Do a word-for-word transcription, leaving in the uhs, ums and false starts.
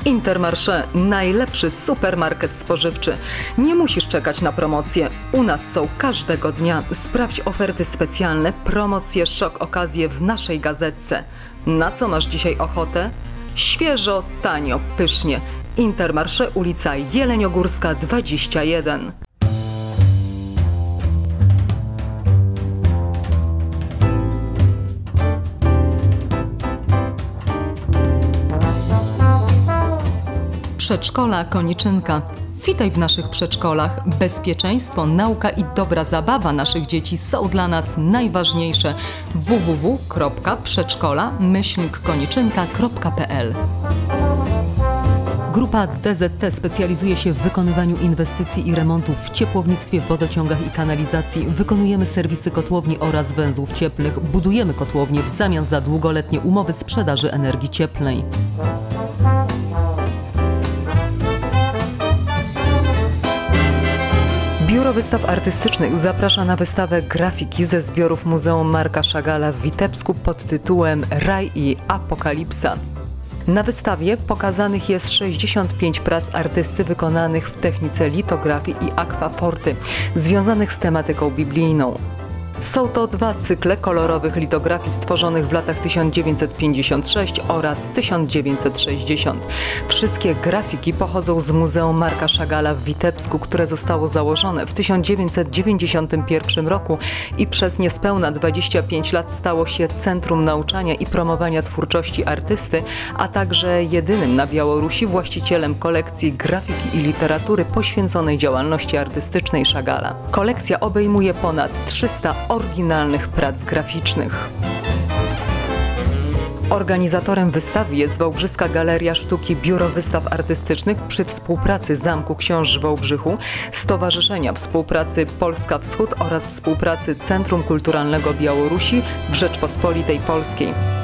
Intermarché, najlepszy supermarket spożywczy. Nie musisz czekać na promocje. U nas są każdego dnia. Sprawdź oferty specjalne, promocje, szok, okazje w naszej gazetce. Na co masz dzisiaj ochotę? Świeżo, tanio, pysznie. Intermarché, ulica Jeleniogórska dwadzieścia jeden. Przedszkola Koniczynka. Witaj w naszych przedszkolach. Bezpieczeństwo, nauka i dobra zabawa naszych dzieci są dla nas najważniejsze. w w w kropka przedszkola myślnik koniczynka kropka p l. Grupa D Z T specjalizuje się w wykonywaniu inwestycji i remontów w ciepłownictwie, wodociągach i kanalizacji. Wykonujemy serwisy kotłowni oraz węzłów cieplnych. Budujemy kotłownie w zamian za długoletnie umowy sprzedaży energii cieplnej. Biuro Wystaw Artystycznych zaprasza na wystawę grafiki ze zbiorów Muzeum Marka Chagalla w Witebsku pod tytułem Raj i Apokalipsa. Na wystawie pokazanych jest sześćdziesiąt pięć prac artysty wykonanych w technice litografii i akwaforty, związanych z tematyką biblijną. Są to dwa cykle kolorowych litografii stworzonych w latach tysiąc dziewięćset pięćdziesiąt sześć oraz tysiąc dziewięćset sześćdziesiąt. Wszystkie grafiki pochodzą z Muzeum Marka Chagalla w Witebsku, które zostało założone w tysiąc dziewięćset dziewięćdziesiątym pierwszym roku i przez niespełna dwadzieścia pięć lat stało się centrum nauczania i promowania twórczości artysty, a także jedynym na Białorusi właścicielem kolekcji grafiki i literatury poświęconej działalności artystycznej Chagalla. Kolekcja obejmuje ponad trzysta oryginalnych prac graficznych. Organizatorem wystawy jest Wałbrzyska Galeria Sztuki Biuro Wystaw Artystycznych przy współpracy Zamku Książ w Wałbrzychu, Stowarzyszenia Współpracy Polska Wschód oraz współpracy Centrum Kulturalnego Białorusi w Rzeczpospolitej Polskiej.